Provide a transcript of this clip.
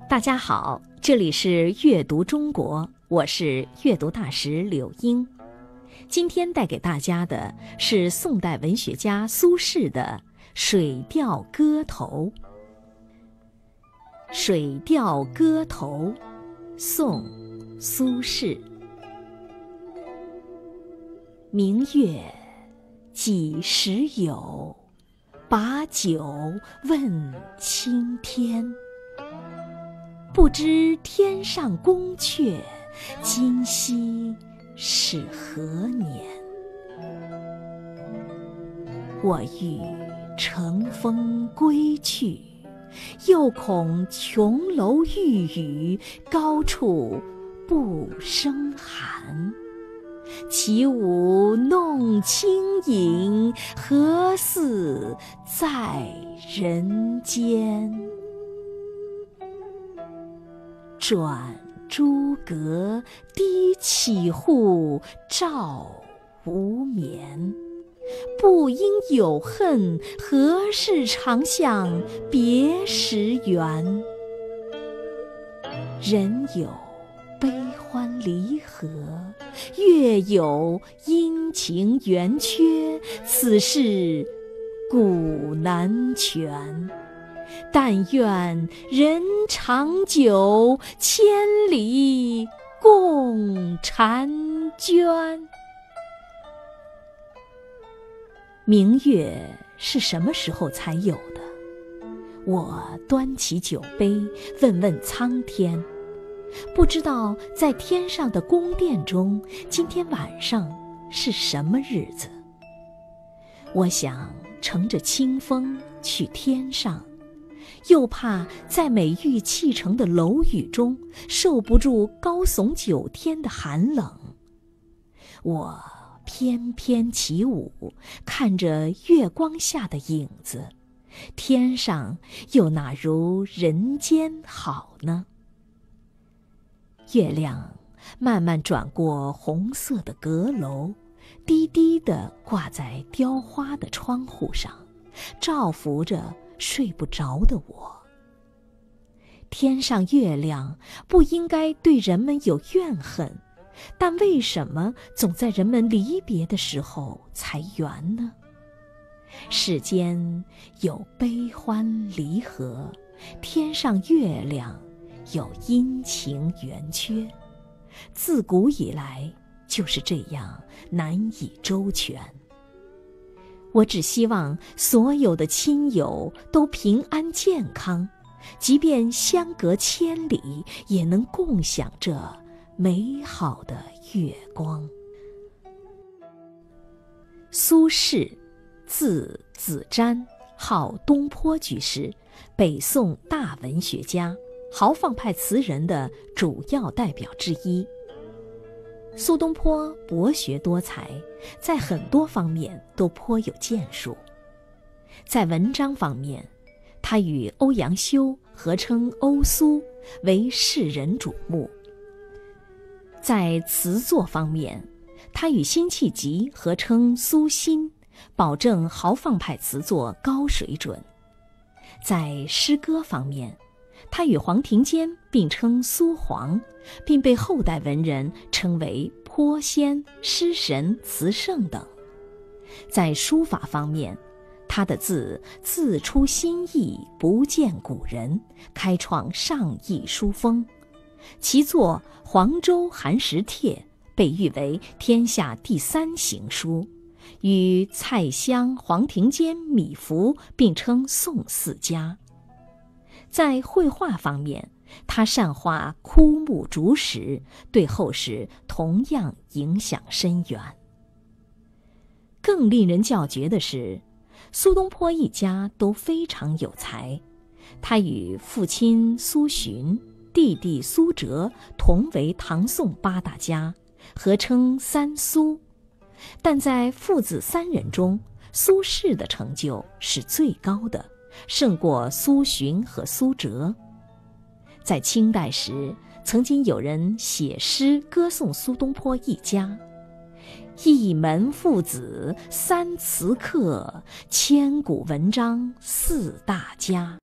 大家好，这里是阅读中国，我是阅读大使柳英。今天带给大家的是宋代文学家苏轼的《水调歌头》。《水调歌头》，宋·苏轼。明月几时有？把酒问青天。不知天上宫阙，今夕是何年？我欲乘风归去，又恐琼楼玉宇，高处不胜寒。起舞弄清影，何似在人间？转朱阁，低绮户，照无眠。不应有恨，何事长向别时圆？人有悲欢离合，月有阴晴圆缺，此事古难全。但愿人长久，千里共婵娟。明月是什么时候才有的？我端起酒杯，问问苍天，不知道在天上的宫殿中，今天晚上是什么日子？我想乘着清风去天上，又怕在美玉砌成的楼宇中受不住高耸9天的寒冷。我翩翩起舞，看着月光下的影子，天上又哪如人间好呢？月亮慢慢转过红色的阁楼，低低地挂在雕花的窗户上，照拂着睡不着的我。天上月亮不应该对人们有怨恨，但为什么总在人们离别的时候才圆呢？世间有悲欢离合，天上月亮有阴晴圆缺，自古以来就是这样难以周全。我只希望所有的亲友都平安健康，即便相隔千里，也能共享这美好的月光。苏轼，字子瞻，号东坡居士，北宋大文学家，豪放派词人的主要代表之一。苏东坡博学多才，在很多方面都颇有建树。在文章方面，他与欧阳修合称欧苏，为世人瞩目。在词作方面，他与辛弃疾合称苏辛，保证豪放派词作高水准。在诗歌方面，他与黄庭坚并称苏黄，并被后代文人称为颇仙、诗神、词圣等。在书法方面，他的字出新意，不见古人，开创上意书风。其作《黄州寒食帖》被誉为天下第3行书，与蔡襄、黄庭坚、米芾并称宋4家。在绘画方面，他善画枯木竹石，对后世同样影响深远。更令人叫绝的是，苏东坡一家都非常有才。他与父亲苏洵、弟弟苏辙同为唐宋8大家，合称3苏。但在父子3人中，苏轼的成就是最高的，胜过苏洵和苏辙。在清代时，曾经有人写诗歌颂苏东坡一家：一门父子3词客，千古文章4大家。